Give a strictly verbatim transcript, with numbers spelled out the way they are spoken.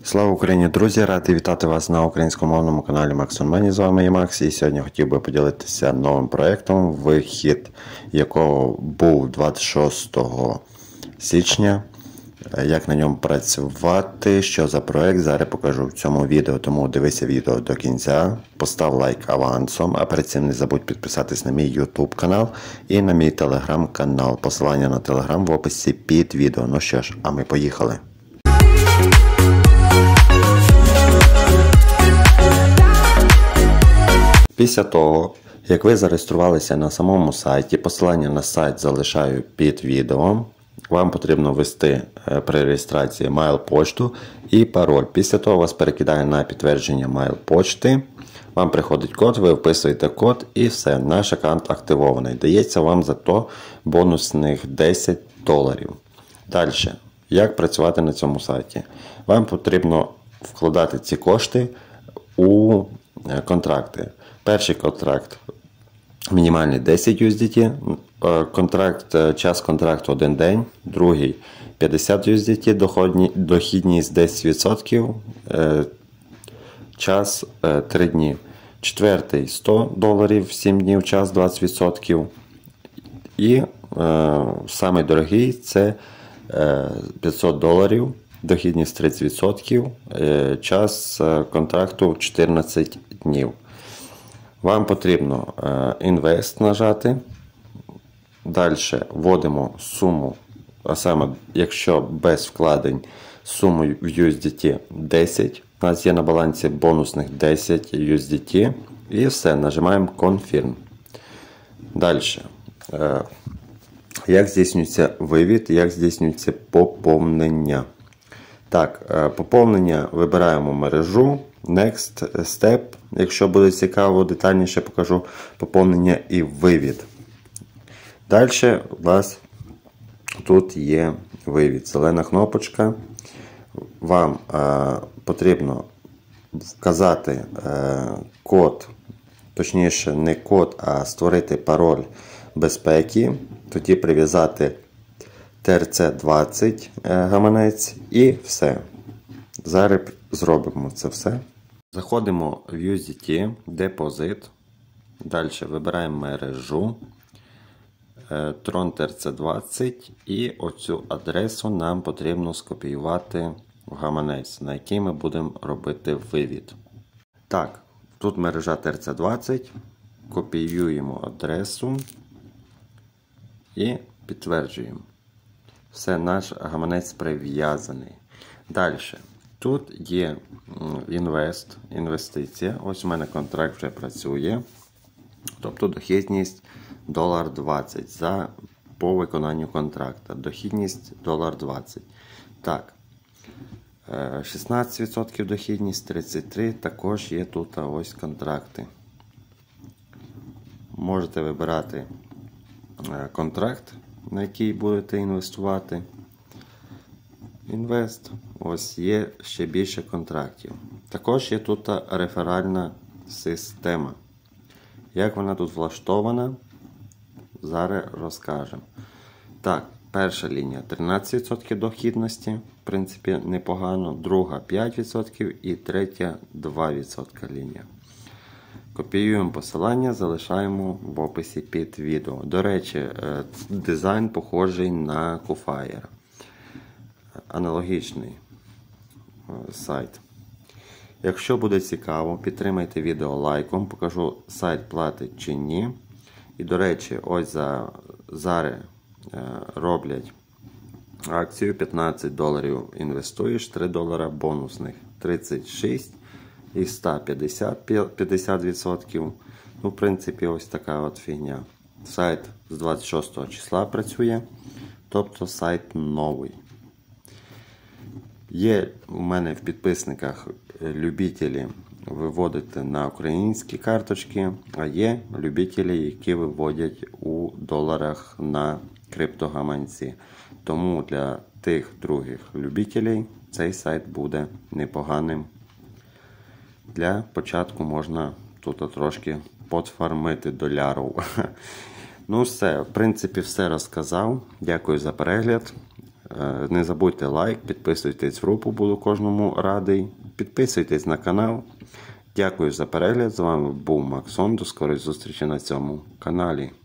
Слава Україні, друзі! Радий вітати вас на українськомовному каналі Max on Money. З вами є Макс, і сьогодні хотів би поділитися новим проєктом, вихід якого був двадцять шостого січня. Як на ньому працювати, що за проєкт, зараз покажу в цьому відео, тому дивися відео до кінця, постав лайк авансом, а перед цим не забудь підписатись на мій YouTube канал і на мій Telegram канал. Посилання на Telegram в описі під відео. Ну що ж, а ми поїхали. Після того, як ви зареєструвалися на самому сайті, посилання на сайт залишаю під відео. Вам потрібно ввести при реєстрації mail-почту і пароль. Після того вас перекидає на підтвердження mail-почти. Вам приходить код, ви вписуєте код і все, наш аккаунт активований. Дається вам за то бонусних десять доларів. Далі, як працювати на цьому сайті? Вам потрібно вкладати ці кошти у контракти. Перший контракт мінімальний десять ю ес ді ті, контракт, час контракту один день, другий п'ятдесят ю ес ді ті, дохідність десять відсотків, час три дні. Четвертий сто доларів, сім днів, час двадцять відсотків. І е, самий дорогий це е, п'ятсот доларів, дохідність тридцять відсотків, е, час контракту чотирнадцять днів. Вам потрібно інвест нажати. Далі вводимо суму, а саме, якщо без вкладень, суму в ю ес ді ті десять. У нас є на балансі бонусних десять ю ес ді ті. І все, нажимаємо Confirm. Далі. Як здійснюється вивід, як здійснюється поповнення. Так, поповнення вибираємо мережу. Next Step, якщо буде цікаво, детальніше покажу поповнення і вивід. Далі у вас тут є вивід, зелена кнопочка. Вам е, потрібно вказати е, код, точніше не код, а створити пароль безпеки, тоді прив'язати ті ар сі двадцять е, гаманець і все. Зараз зробимо це все. Заходимо в ю ес ді ті, депозит, далі вибираємо мережу, Tron Ті Ар Сі двадцять і оцю адресу нам потрібно скопіювати в гаманець, на який ми будемо робити вивід. Так, тут мережа Ті Ар Сі двадцять, копіюємо адресу і підтверджуємо. Все, наш гаманець прив'язаний. Далі. Тут є інвест, інвестиція. Ось у мене контракт вже працює. Тобто дохідність двадцять за по виконанню контракту. Дохідність двадцять. Так. шістнадцять відсотків дохідність, тридцять три відсотки. Також є тут ось контракти. Можете вибирати контракт, на який будете інвестувати. Інвест. Ось є ще більше контрактів. Також є тут реферальна система. Як вона тут влаштована, зараз розкажемо. Так, перша лінія тринадцять відсотків дохідності, в принципі непогано. Друга п'ять відсотків і третя два відсотки лінія. Копіюємо посилання, залишаємо в описі під відео. До речі, дизайн похожий на Qfire. Аналогічний сайт. Якщо буде цікаво, підтримайте відео лайком, покажу сайт платить чи ні. І до речі, ось за, зараз е, роблять акцію п'ятнадцять доларів інвестуєш, три долара бонусних, тридцять шість і сто п'ятдесят, п'ятдесят відсотків. Ну, в принципі, ось така от фігня. Сайт з двадцять шостого числа працює, тобто сайт новий. Є у мене в підписниках любителі виводити на українські карточки, а є любителі, які виводять у доларах на криптогаманці. Тому для тих других любителів цей сайт буде непоганим. Для початку можна тут трошки подфармити долярів. Ну все, в принципі все розказав. Дякую за перегляд. Не забудьте лайк, підписуйтесь в групу, буду кожному радий. Підписуйтесь на канал. Дякую за перегляд. З вами був Максон. До скорої зустрічі на цьому каналі.